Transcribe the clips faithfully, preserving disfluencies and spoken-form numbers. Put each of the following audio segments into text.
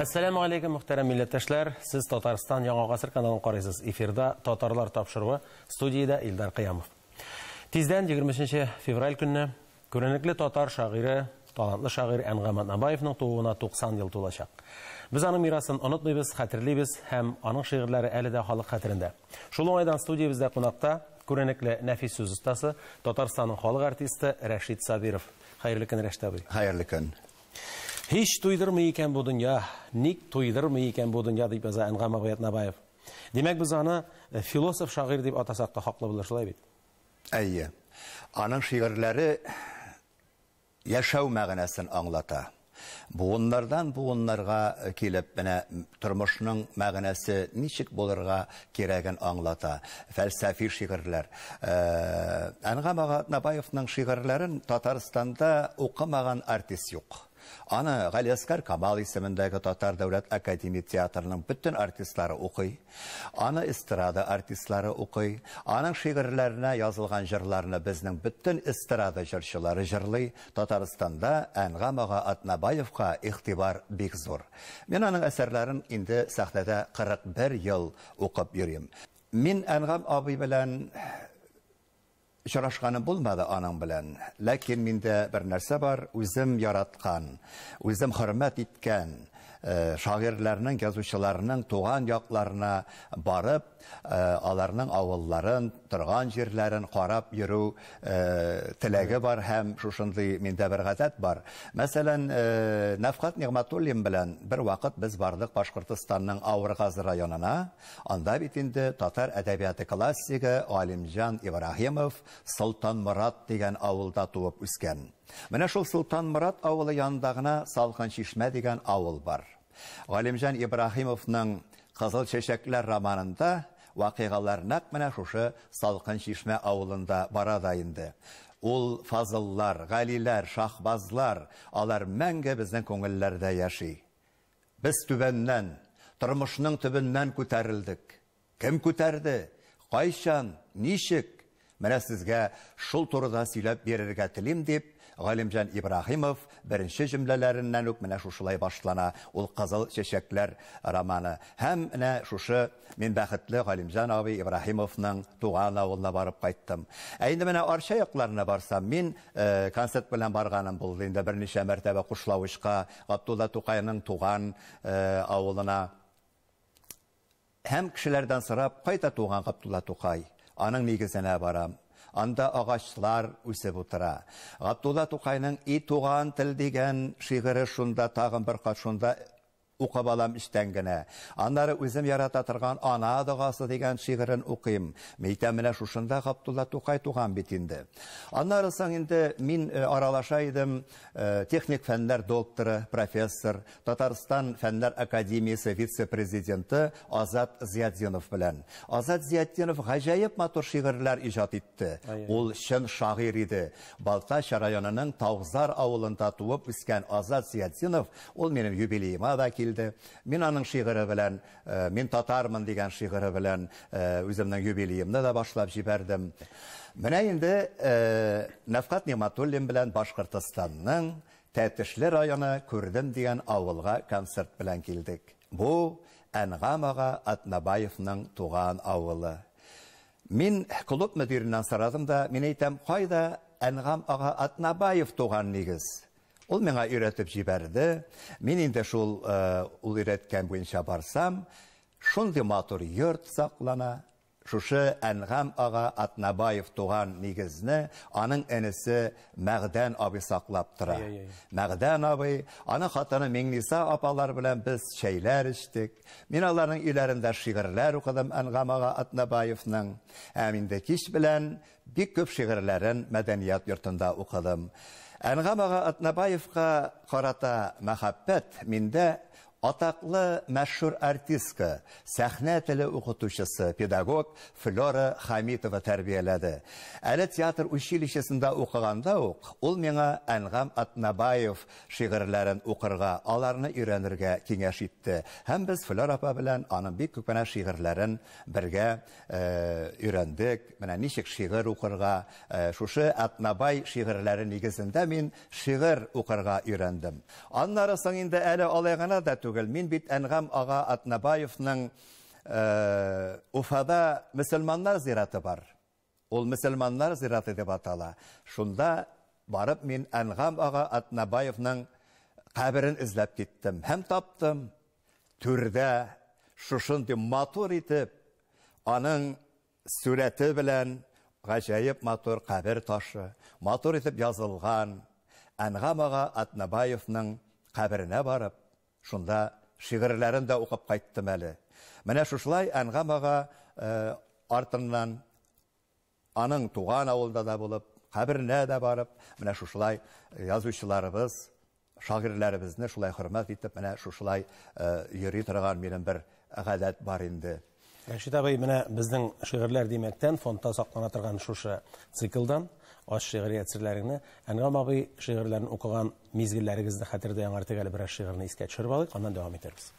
Ассаламу алейкум, мөхтәрәм милләттәшләр. Сез Татарстан Яңа гасыр каналын карыйсыз. Эфирда Татарлар тапшыруы, студиядә Илдар Кыямов. Тиздән егерменче февраль көнне күренекле татар шагыйре, талантлы шагыйрь Әнгам Атнабаевның тууына туксан ел тулачак. Без аның мирасын онытмыйбыз, хәтерлибез һәм аның шигырьләре әле дә халык хәтерендә. Шул уңайдан студиябездә кунакта күренекле нәфис сүз остасы, Татарстанның халык артисты Рәшит Сабиров. Хәерле көн, Рәшит абый. Хәерле көн. Hiç туйдырмый икән бу дөнья, ник туйдырмый икән бу дөнья дип яза Әнгам Атнабаев. Димәк, без аны философ шагыйрь дип атасак та хаклы булыр, шулай бит? Әйе. Аның шигырьләре яшәү мәгънәсен аңлата. Буыннардан буыннарга килеп, менә тормышның мәгънәсе ничек булырга кирәген аңлата. Фәлсәфи шигырьләр. Әнгам Атнабаевның шигырьләрен Татарстанда укымаган артист юк. Аны Галиаскар Камал исемендәге Татар дәүләт академия театрының бүтән артистлары укый. Аны эстрада артистлары укый. Аның шигырьләренә язылган җырларны безнең бүтән эстрада җырчылары җырлый. Татарстанда Әнгам Атнабаевка игътибар бик зур. Мин аның әсәрләрен инде сәхнәдә кырык бер ел укып йөрим. Мин Әнгам абый белән Шарашканы булмады аның белән, ләкин миндә бер нәрсә бар, үзем яраткан, үзем хөрмәт иткән шагыйрьләрнең, язучыларның туган якларына барып, аларның авылларын, торган җирләрен карап йөрү теләге бар һәм шушындый миндә бер гадәт бар. Мәсәлән, Нәфкать Нигъмәтуллин белән бер вакыт без бардык Башкортстанның Авыргаз районына. Анда бит инде татар әдәбияты классигы Галимҗан Ибраһимов Солтан Морат дигән авылда туып үскән. Менә шул Солтан Морат авылы янында гына Салкын Чишмә дигән авыл бар. Галимҗан Ибраһимовның Кызыл чәчәкләр романында вакыйгалар нәкъ менә шушы Салкын Чишмә авылында бара да инде. Ул фазыллар, галиләр, шахбазлар, алар мәңге безнең күңелләрдә яши. Без түбәннән, тормышның төбеннән күтәрелдек. Кем күтәрде? Кайчан? Ничек? Менә сезгә шул турыда сөйләп бирергә телим дип, Галимҗан Ибраһимов беренче җөмләләреннән үк менә шушылай башлана. Ул Кызыл чәчәкләр романы. Һәм менә шушы мин бәхетле Галимҗан абый Ибраһимовның туган авылына барып кайттым. Ә инде менә Арча якларына барсам, мин концерт белән барганым булды. Инде берничә мәртәбә Кушлавычка, Габдулла Тукайның туган авылына. Һәм кешеләрдән сорап, кайда туган Габдулла Тукай? Аның нигезенә барам. Анда агачлар үсеп утыра. Габдулла Тукайның «И туган тел» дигән шигыре шунда, тагын бер кат шунда укып алам иштән генә. Аннары үзем ярата торган «Ана догасы» дигән шигырен укыйм. Мәйтәм, менә шушында Габдулла Тукай туган бит инде. Аннары соң инде мин аралаша идем техник фәннәр докторы, профессор, Татарстан фәннәр академиясе вице-президенты Азат Зиятдинов белән. Азат Зиятдинов гаҗәеп матур шигырьләр иҗат итте. Ул чын шагыйрь иде. Балтач районының Таугзар авылында туып үскән Азат Зиятдинов, ул минем юбилеема да килде. Мин аның шигыре белән, мин татармын дигән шигыре белән үземнең юбилеемны да башлап җибәрдем. Менә инде Нәфкать Нигъмәтуллин белән Башкортстанның Тәтешле районы Күрдем дигән авылга концерт белән килдек. Бу Әнгам Атнабаевның туган авылы. Мин клуб мөдиреннән сорадым да, мин әйтәм, кайда Әнгам Атнабаев туган нигез? Ул миңа өйрәтеп җибәрде. Мин инде шул ул өйрәткән буенча барсам, шундый матур йорт саклана. Шушы Әнгам Атнабаев туган нигезне аның энесе Мәгъдән абый саклап тора. Мәгъдән абый, аның хатыны Миңниса апалар белән без чәйләр эчтек. Мин аларның өйләрендә шигырьләр укыдым Әнгам Атнабаевның. Һәм инде кич белән бик күп шигырьләрен мәдәният йортында укыдым. Әнгам Атнабаевка карата мәхәббәт миндә атаклы мәшһүр артистка, сәхнә теле укытучысы, педагог Флора Хамитова тәрбияләде. Әле театр училищесында укыганда ук, ул миңа Әнгам Атнабаев шигырьләрен укырга, аларны өйрәнергә киңәш итте. Һәм без Флора апа белән аның бик күп кенә шигырьләрен бергә өйрәндек. Менә ничек шигырь укырга, шушы Атнабай шигырьләре нигезендә мин шигырь укырга өйрәндем. Аннары соң инде әле алай гына да түгел. түгел. Мин бит Әнгам ага Атнабаевның э, Уфада мөселманнар зираты бар. Ул мөселманнар зираты дип атала. Шунда барып мин Әнгам ага Атнабаевның каберен эзләп киттем. Һәм таптым. Түрдә шушындый матур итеп аның сүрәте белән гаҗәеп матур кабер ташы, матур итеп язылган Әнгам ага Атнабаевның каберенә барып, шунда шигырьләрен дә укып кайттым әле. Менә шушылай Әнгам ага э, артыннан аның туган авылда да булып, каберенә дә барып, менә шушылай язучыларыбыз, шагыйрьләребезне шулай хөрмәт итеп, менә шушылай э, йөри торган минем бер гадәт бар инде. Рәшит абый, менә безнең шигырьләр димәктән фондта саклана торган шушы циклдан аш шигърият серләренә Әнгам абый шигырьләрен укыган мизгелләрегезне хәтердә яңартык әле берәр шигырьне искә төшереп алыйк, аннан дәвам итәрбез.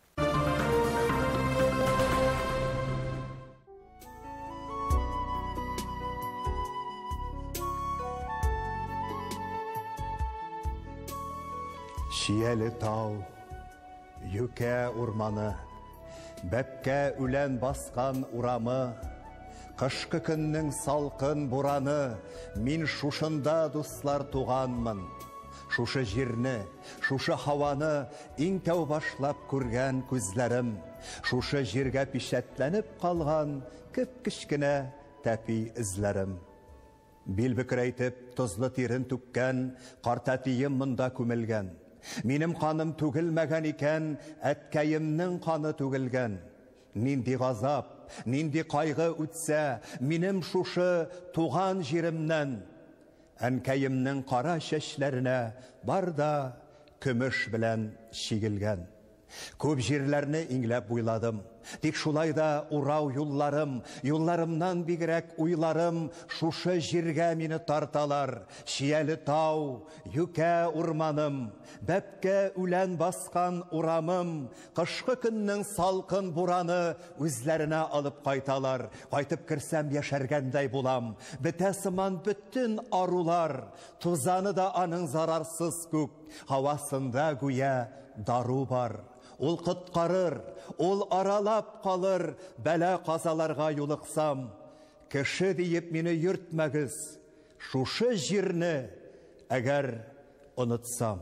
Шияле тау, юкә урманы, бәпкә үлән баскан урамы, кышкы көннең салкын бураны, мин шушында дуслар туганмын. Шушы җирне, шушы һаваны иң тәү башлап күргән күзләрем, шушы җиргә пишәтләнеп калган кеп-кечкенә тәпи эзләрем. Бил бөкрәйтеп тозлы тирен түккән карт әтием монда күмелгән. Минем каным түгелмәгән икән, әткәемнең каны түгелгән. Нинди газап, нинди кайгы үтсә, минем шушы туган җиремнән. Әнкәемнең кара чәчләренә бар да көмеш белән чигелгән. Күп җирләрне иңләп буйладым, тик шулай да урау юлларым, юлларымнан бигрәк уйларым шушы җиргә мине тарталар. Шияле тау, юкә урманым, бәпкә үлән баскан урамым, кышкы көннең салкын бураны үзләренә алып кайталар. Кайтып керсәм яшәргәндәй булам, бетә сыман бөтен арулар, тузаны да аның зарарсыз күк, һавасында гүя дару бар. Ул коткарыр, ул аралап калыр, бәла казаларга юлыксам. Кеше диеп мине йөртмәгез, шушы җирне әгәр онытсам.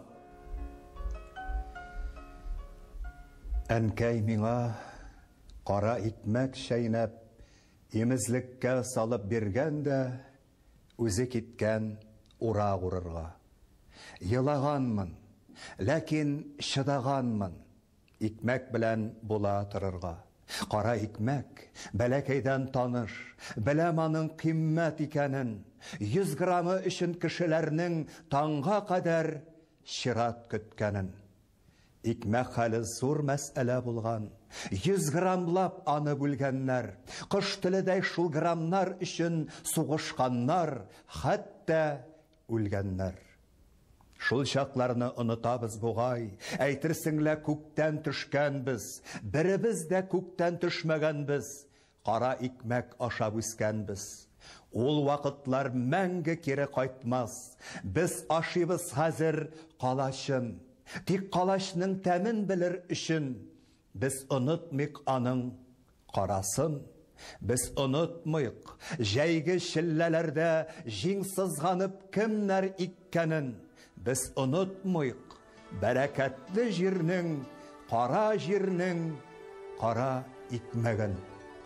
Әнкәй миңа кара икмәк шәйнәп, имезлеккә салып биргән дә, үзе киткән ура урырга. Елаганмын, ләкин шыдаганмын. Икмәк белән була торырга. Кара икмәк, бәләкәйдән таныш, беләм аның кыйммәт икәнен. Йөз грамы өчен кешеләрнең таңга кадәр чират көткәнен. Икмәк хәле зур мәсьәлә булган. Йөз грамлап аны бүлгәннәр. Кыш теледәй шул грамнар өчен сугышканнар, хәтта үлгәннәр. Шул чакларны онытабыз бугай, әйтерсеңлә күктән төшкәнбез, беребез дә күктән төшмәгәнбез, кара икмәк ашап үскәнбез. Ул вакытлар мәңге кире кайтмас, без ашыйбыз хәзер калачын, тик калачның тәмен белер өчен, без онытмыйк аның карасын. Без онытмыйк, җәйге шилләләрдә җиң сызганып кемнәр иккәнен. Без онытмыйк, бәрәкәтле җирнең, кара җирнең, кара икмәген.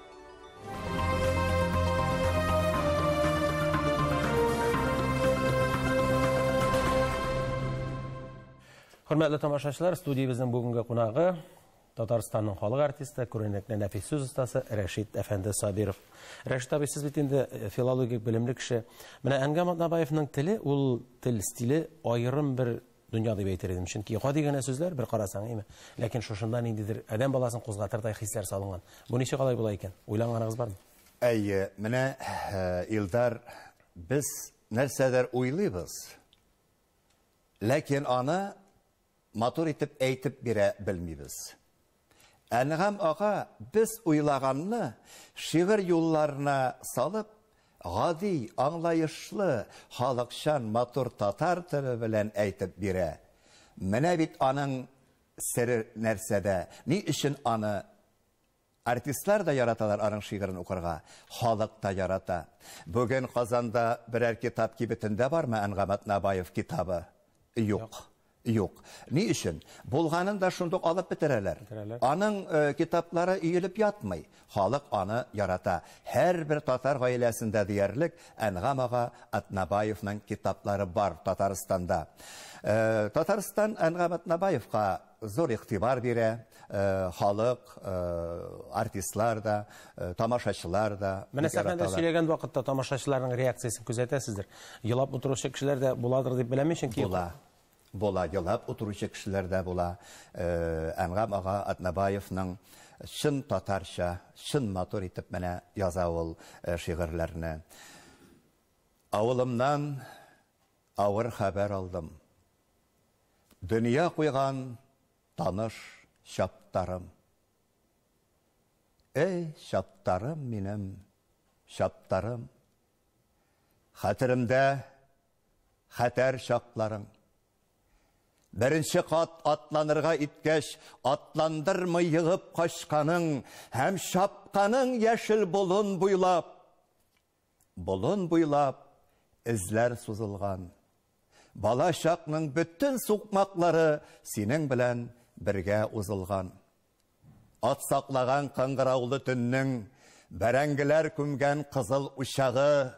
Хөрмәтле тамашачылар, студиябезнең бүгенге кунагы Татарстанның халык артисты, күренекле нәфис сүз остасы Рәшит әфәнде Сабиров. Рәшит абый, сез бит инде филологик белемле кеше. Менә Әнгам Атнабаевның теле, ул тел стиле аерым бер дөнья дип әйтер идем. Чөнки гади генә сүзләр бер карасаң, әйме? Ләкин шушында ниндидер адәм баласын кузгатырдай хисләр салынган. Бу ничек алай була икән? Уйлаганыгыз бармы? Әйе, менә Илдар, без нәрсәдер уйлыйбыз. Ләкин аны матур итеп әйтеп бирә белмибез. Әнгам ага без уйлаганны шигырь юлларына салып, гади, аңлайышлы, халыкчан матур татар теле белән әйтеп бирә. Менә бит аның сере нәрсәдә, ни өчен аны артистлар да яраталар аның шигырын укырга, халык та ярата. Бүген Казанда берәр китап кибетендә бармы Әнгамат Набаев китабы? Юк. Юк. Ни өчен? Булганын да шундук алып бетерәләр. Аның китаплары иелеп ятмый. Халык аны ярата. Һәрбер татар гаиләсендә диярлек Әнгам ага Атнабаевның китаплары бар Татарстанда. Татарстан Әнгам Атнабаевка зур игътибар бирә. Халык, артистлар да, тамашачылар да. Менә сәхнәдә сөйләгән вакытта тамашачыларның реакциясын күзәтәсездер. Елап утыручы кешеләр дә буладыр дип беләмишен ки. Була. Була, елап утыручы кешеләр дә була. Әнгам ага Атнабаевның шын татарча, шын матур итеп менә яза ул шигырьләрне. Авылымнан авыр хәбәр алдым. Дөнья куйган таныш шаптарым. Эй, шаптарым минем, шаптарым. Хәтеремдә хәтәр шакларың. Беренче кат атланырга иткәч, атландырмый йыгып качканың, һәм шапканың яшел болын буйлап. Болын буйлап эзләр сузылган. Бала чакның бөтен сукмаклары синең белән бергә узылган. Ат саклаган кыңгыраулы төннең, бәрәңгеләр күмгән кызыл учагы.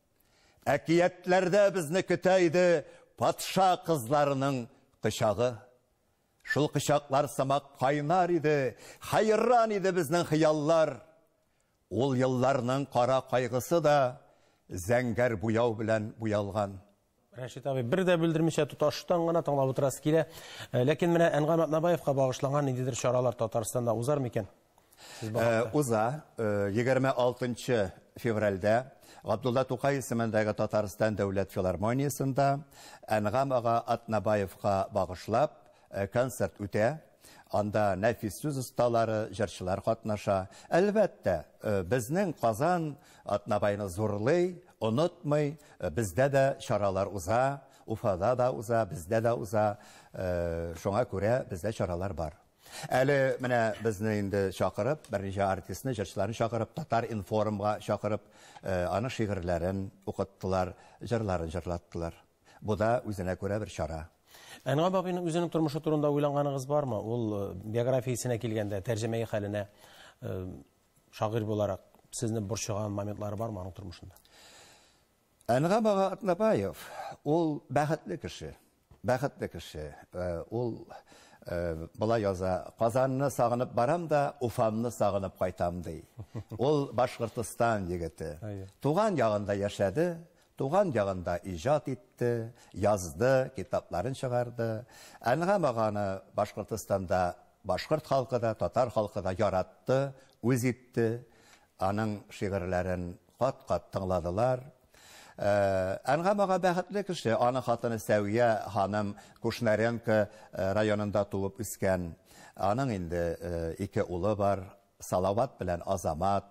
Әкиятләрдә безне көтә иде патша кызларының кычагы. Шул кычаклар самак кайнар иде, хайран иде безнең хыяллар. Ул елларның кара кайгысы да зәңгәр буяу белән буялган. Рәшит абый, бер дә белдермичә тоташтан гына тыңлап утырасы килә. Ләкин менә Әнгам Атнабаевка багышланган ниндидер чаралар Татарстанда узар микән? Уза, егерме алтынчы февральдә Габдулла Тукай исемендәге Татарстан дәүләт филармониясында Әнгам ага Атнабаевка багышлап концерт үтә. Анда нәфис сүз осталары, җырчылар катнаша. Әлбәттә, безнең Казан Атнабайны зурлый, онытмый, бездә дә чаралар уза, Уфада да уза, бездә дә уза. Шуңа күрә бездә чаралар бар. Әле менә безне инде чакырып, берничә артистны, җырчыларны чакырып, Татар информга чакырып, аны шигырьләрен укыттылар, җырларын җырлаттылар. Бу да үзенә күрә бер чара. Әнгам абыйның үзенең тормышы турында уйланганыгыз бармы? Ул биографиясенә килгәндә, тәрҗемәгә хәленә шагыйрь буларак сезне борчыган моментлары бармы аның тормышында? Әнгам ага Атнабаев ул бәхетле кеше. Бәхетле кеше. Ул була яза, Казанны сагынып барам да, Уфамны сагынып кайтам ди. Ул Башкортстан егете. Туган ягында яшәде. Туган ягында иҗат итте, язды, китапларын чыгарды. Әнгам аганы Башкортстанда башкорт халкы да, татар халкы да яратты, үз итте. Аның шигырьләрен кат-кат тыңладылар. Әнгам ага бәхетле кеше, аның хатыны Сәвия ханым Кушнаренко районында туып үскән. Аның инде ике улы бар, Салават белән Азамат.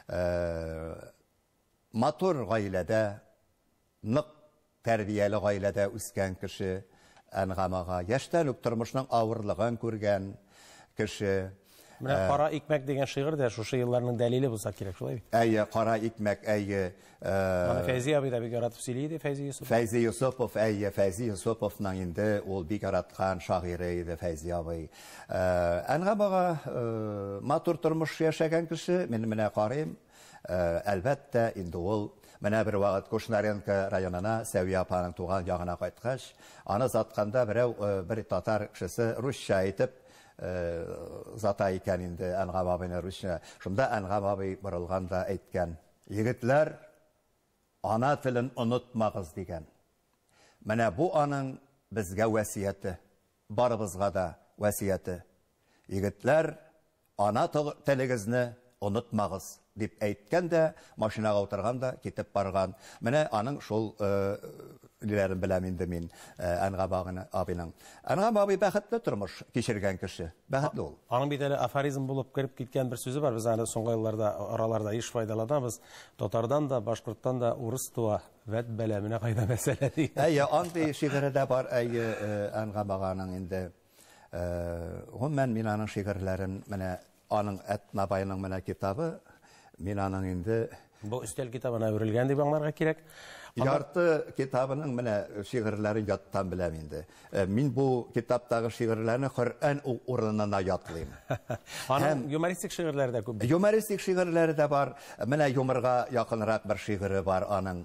Матур гаиләдә, нык тәрбияле гаиләдә үскән кеше. Әнгам ага яшьтән үк тормышның авырлыгын күргән кеше. Менә Кара икмәк дигән шигырь дә шушы елларның дәлиле булса кирәк, шулай бит? Әйе, Кара икмәк, әйе. Аны Фәйзи абый да бик яратып сөйли иде, Фәйзи Юсупов. Фәйзи Юсупов, әйе, Фәйзи Юсуповның инде ул бик яраткан шагыйре иде Фәйзи абый. Әнгам ага матур тормыш яшәгән кеше, мин менә карыйм. Әлбәттә, инде ул менә бер вакыт Кушнаренко районына Сәвия апаның туган ягына кайткач, аны затканда берәү бер татар кешесе русча әйтеп зата икән инде Әнгам абыйны русча. Шунда Әнгам абый борылганда әйткән: "Егетләр, ана телен онытмагыз" дигән. Менә бу аның безгә васияте, барыбызга да васияте. Егетләр, ана телегезне онытмагыз дип әйткән дә, машинага утырганда китеп барган. Менә аның шул лиләрен беләм инде мин Әнгам абыйның. Әнгам абый бәхетле тормыш кичергән кеше. Бәхетле ул. Аның бит әле афоризм булып кирип киткән бер сүзе бар. Без аны соңгы елларда араларда иш файдаланабыз. Татардан да, башкорттан да урыс туа, вәт бәлә, менә кайда мәсьәлә ди. Әйе, андый шигырьдә бар, әйе, Әнгам аганың инде Гомумән мин аның шигырьләрен, менә аның Әтнабайның менә китабы, мин аның инде Бу өстәл китабына әверелгән дип аңларга кирәк. Ярты китабының менә шигырьләрен яттан беләм инде. Мин бу китаптагы шигырьләрне Коръән урынына ятлыйм. Аның юмористик шигырьләре дә күп. Юмористик шигырьләре дә бар. Менә юморга якынрак бер шигыре бар аның.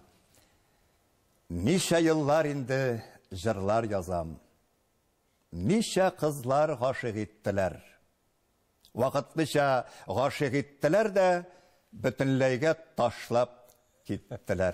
Ничә еллар инде җырлар язам. Ничә кызлар гашык иттеләр. Вакытлыча гашык иттеләр дә бөтенләйгә ташлап киттеләр.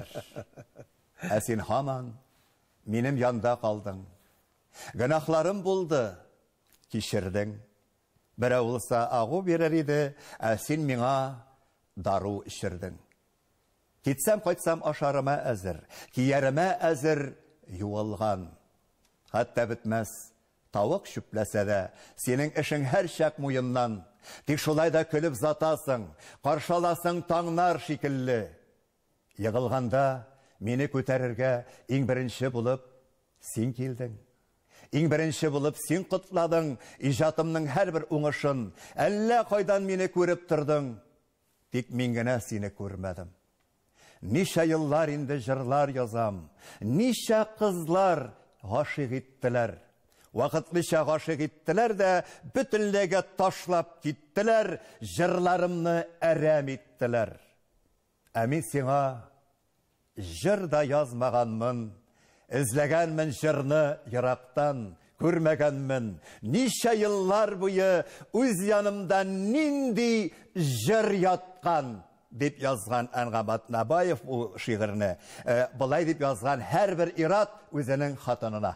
Ә син һаман минем янда калдың. Гынахларым булды, кичердең. Берәү булса агу бирер иде, ә син миңа дару ишердең. Китсәм, кайтсам ашарыма әзер, киеремә әзер юылган. Хәтта бетмәс тавык чүпләсә дә, синең эшең һәр чак муеннан. Тик шулай да көлеп затасың, каршыласың таңнар шикелле. Егылганда мине күтәрергә иң беренче булып син килдең. Иң беренче булып син кытладың иҗатымның һәр бер уңышын. Әллә кайдан мине күреп тордың, тик мин генә сине күрмәдем. Ничә еллар инде җырлар язам, ничә кызлар гашык иттеләр. Вакытлыча гашык иттеләр дә бөтенләйгә ташлап киттеләр, җырларымны әрәм иттеләр. Ә мин сиңа җыр да язмаганмын, эзләгәнмен җырны ерактан, күрмәгәнмен. Ничә еллар буе үз янымда нинди җыр яткан, дип язган Әнгамат Набаев бу шигырьне. Булай дип язган һәрбер ират үзенең хатынына.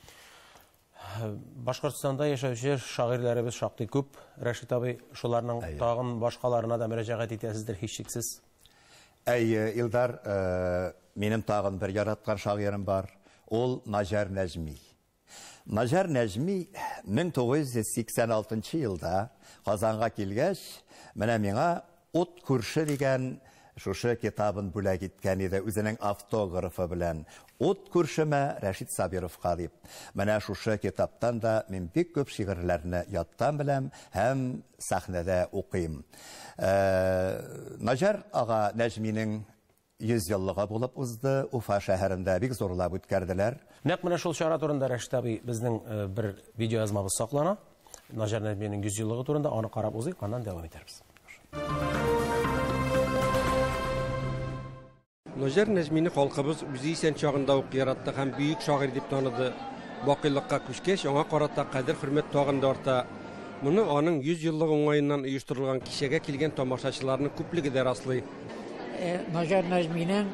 Башкортстанда яшәүче шагыйрьләребез шактый күп. Рәшит абый, шуларның тагын башкаларына да мөрәҗәгать итәсездер һичшиксез. Әйе, Илдар, минем тагын бер яраткан шагыйрем бар. Ул Наҗар Нәҗми. Наҗар Нәҗми мең тугыз йөз сиксән алтынчы елда Казанга килгәч, менә миңа Ут күрше дигән шушы китабын бүләк иткән иде үзенең автографы белән. Ут күршемә Рәшит Сабировка дип. Менә шушы китаптан да мин бик күп шигырьләрне яттан беләм һәм сәхнәдә укыйм. Наҗар ага Нәҗминең йөз еллыгы булып узды. Уфа шәһәрендә бик зурлап үткәрделәр. Нәкъ менә шул чара турында Рәшит абый безнең бер видеоязмабыз саклана. Наҗар Нәҗминең йөз еллыгы турында аны карап узыйк, аннан дәвам итәрбез. Наҗар Нәҗмине халкыбыз үзе исән чагында ук яратты һәм бөек шагыйрь дип таныды. Бакыйлыкка күчкәч, аңа карата кадер хөрмәт тагын да арта. Моны аның йөз еллык уңаеннан оештырылган кичәгә килгән тамашачыларның күплеге дә раслый. Наҗар Нәҗминең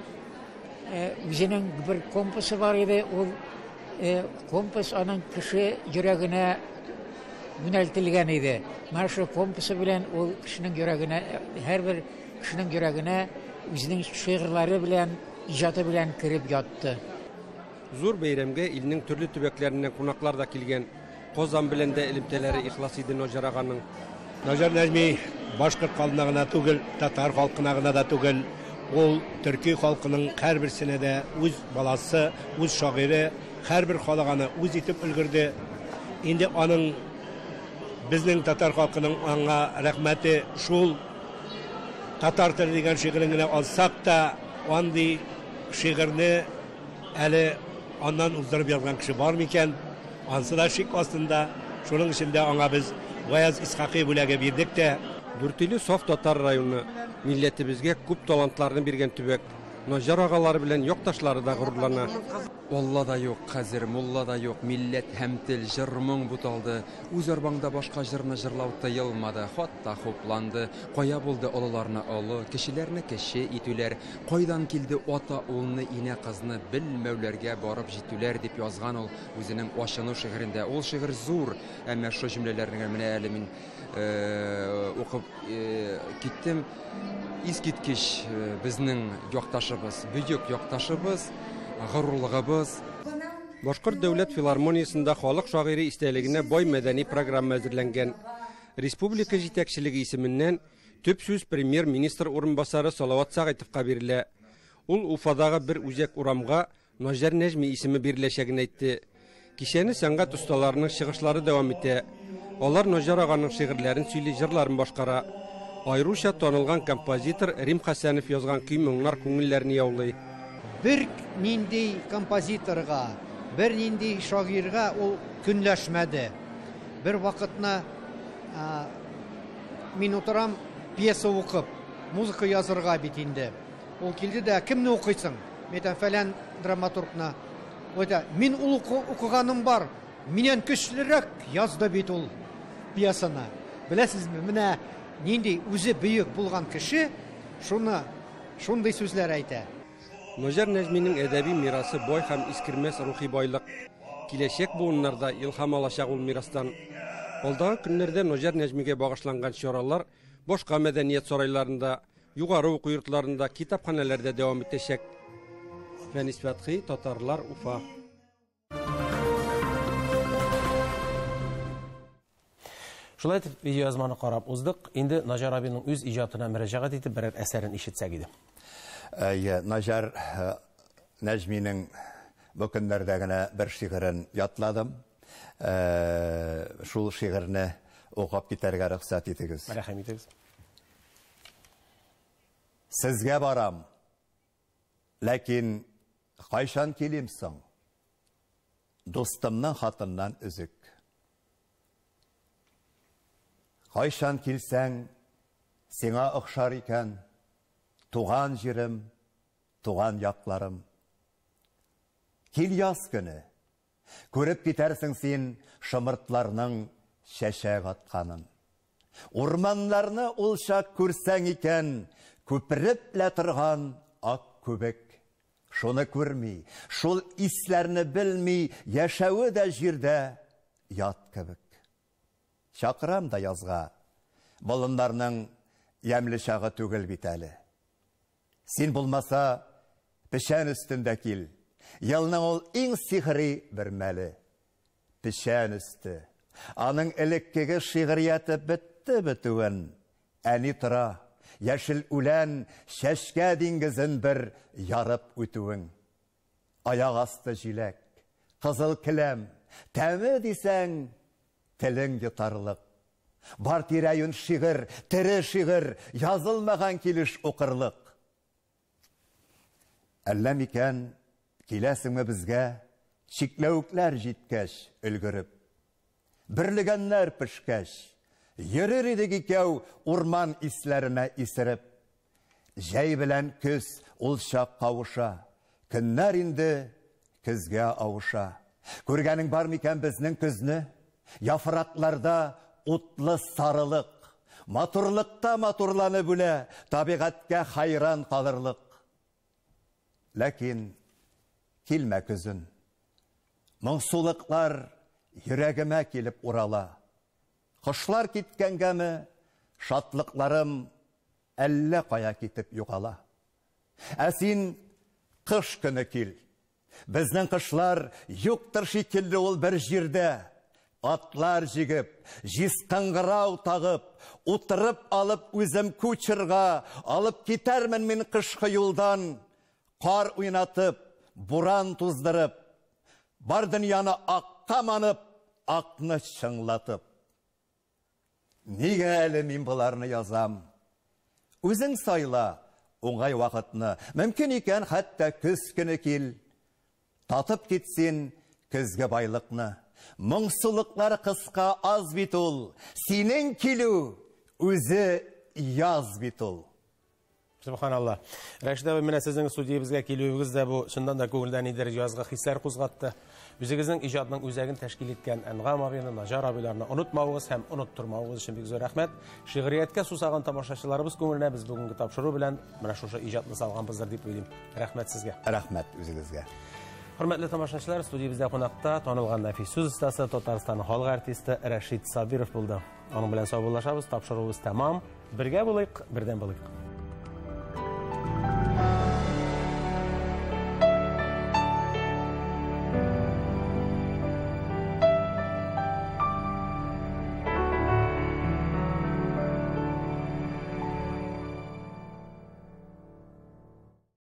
үзенең бер компасы бар иде, ул компас аның кеше йөрәгенә юнәлтелгән иде. Менә шул компасы белән ул кешенең йөрәгенә, һәрбер кешенең йөрәгенә үзенең шигырьләре белән, иҗаты белән кирип ятты. Зур бәйрәмгә илнең төрле төбәкләреннән кунаклар да килгән. Казан белән дә элемтәләре ихлас иде Наҗар аганың. Наҗар Нәҗми башкорт халкына гына түгел, татар халкына гына да түгел, ул төрки халкының һәрберсенә дә үз баласы, үз шагыйре, һәрбер халыганы үз итеп өлгерде. Инде аның безнең татар халкының аңа рәхмәте шул. Татар теле дигән шигырен генә алсак та, андый шигырьне әле аннан уздырып язган кеше бар микән? Ансы да шик астында. Шуның эчендә аңа без Гаяз Исхакый бүләге бирдек тә. Дүртөйле Саф татар районы милләтебезгә күп талантларны биргән төбәк. Наҗар агалары белән якташлары да горурлана. Алла да юк, хәзер мулла да юк, милләт һәм тел җыр-моң буталды. Үз арбаңда башка җырны җырлау тыелмады, хатта хупланды. Кая булды олыларны олы, кешеләрне кеше итүләр. Кайдан килде ата улны, ине кызны белмәүләргә барып җитүләр дип язган ул үзенең ачыну шигырендә. Ул шигырь зур, әмма шу җөмләләрне менә әле мин укып киттем. Искиткеч безнең якташыбыз, бөек якташыбыз, горурлыгыбыз. Башкорт дәүләт филармониясында халык шагыйре истәлегенә бай мәдәни программа әзерләнгән. Республика җитәкчелеге исеменнән төп сүз премьер-министр урынбасары Салават Сәгыйтовка бирелә. Ул Уфадагы бер үзәк урамга Наҗар Нәҗми исеме биреләчәген әйтте. Кичәне сәнгать осталарының чыгышлары дәвам итә. Алар Ножар аганың шигырьләрен сөйли, җырларын башкара. Айруча танылган композитор Рим Хәсәнов язган көй моңнар күңелләрне яулый. Бер нинди композиторга, бер нинди шагыйрьгә ул көнләшмәде. Бер вакытны мин утырам пьеса укып, музыка язырга бит инде. Ул килде дә, кемне укыйсың? Мәйтәм фәлән драматургны. Ойда, мин ул укыганым бар, миннән көчлерәк язды бит ул пьесаны. Беләсезме, менә нинди үзе бөек булган кеше шуны шундый сүзләр әйтә. Ножар Нәҗминең әдәби мирасы бай һәм искермәс рухи байлык. Киләчәк буыннарда илһам алачак ул мирастан. Алдагы көннәрдә Ножар Нәҗмигә багышланган чаралар башка мәдәният сарайларында, югары уку йортларында, китапханәләрдә дәвам итәчәк. Фәнис Фәтхи, Татарлар, Уфа. Шулай итеп, видеоязманы карап уздык. Инде Ножар абыйның үз иҗатына мөрәҗәгать итеп берәр әсәрен ишетсәк иде. Әйе, Ножар Нәҗминең бу көннәрдә генә бер шигырен ятладым. Шул шигырьне укып китәргә рөхсәт итегез. Рәхим итегез. Сезгә барам, ләкин кайчан килим соң? Достымның хатыннан үзек. Кайчан килсәң, сиңа охшар икән, туган җирем, туган якларым. Кил яз көне, күреп китәрсең син шымыртларның чәчәк атканын. Урманнарны улчак күрсәң икән, күпереплә торган ак күбек. Шуны күрми, шул исләрне белми, яшәүе дә җирдә ят кебек. Чакырам да язга, болыннарның ямлы чагы түгел бит әле. Син булмаса, пешән өстендә кил. Елның ул иң сихри бер мәле. Пешән өсте. Аның элеккеге шигырияте бетте бетүен. Әни тора, яшел үлән, чәчкә диңгезен бер ярып үтүең. Аяк асты җиләк, кызыл келәм, тәме дисәң, телең йотарлык. Бар тирәюн шигыр, тере шигыр, язылмаган килеш укырлык. Әллә микән киләсеңме безгә, чикләүкләр җиткәч өлгереп. Берлегәннәр пешкәч, йөрер идек икәү урман исләренә исереп. Җәй белән көз ул чак кавыша, көннәр инде көзгә авыша. Күргәнең бар микән безнең көзне? Яфракларда утлы сарылык, матурлыкта матурланып үлә, табигатькә хайран калырлык. Ләкин килмә көзен. Моңсулыклар йөрәгемә килеп урала. Кошлар киткәнгәме, шатлыкларым әллә кая китеп югала. Ә син кыш көне кил. Безнең кышлар юктыр шикелле ул бер җирдә. Атлар җигеп, җискаңгырау тагып, утырып алып үзем күчерга, алып китәрмен мин кышкы юлдан. Кар уйнатып, буран туздырып, бар дөньяны акка манып, акны чыңлатып. Нигә әле мин буларны язам? Үзең сайла уңай вакытны, мөмкин икән хәтта көз көне кил. Татып китсин көзгә байлыкны. Моңсулыклар кыска аз бит ул, синең килү үзе яз бит ул. Субханалла. Рәшид абый, менә сезнең студиябезгә килүегез дә бу шундан да күңелдән идер язга хисләр кузгатты. Үзегезнең иҗатының үзәген тәшкил иткән Әнгам абыйны, Ножар абыйларны унытмавыгыз һәм оныттырмавыгыз өчен бик зур рәхмәт. Шигърияткә сусаган тамашачыларыбыз күңеленә без бүгенге тапшыру белән менә шушы иҗатны салганбыздыр дип уйлыйм. Рәхмәт сезгә. Рәхмәт үзегезгә. Хөрмәтле тамашачылар, студиябездә кунакта танылган нәфис сүз остасы, Татарстанның халык артисты Рәшид Сабиров булды. Аның белән саубуллашабыз, тапшыруыбыз тәмам. Бергә булыйк, бердән булыйк.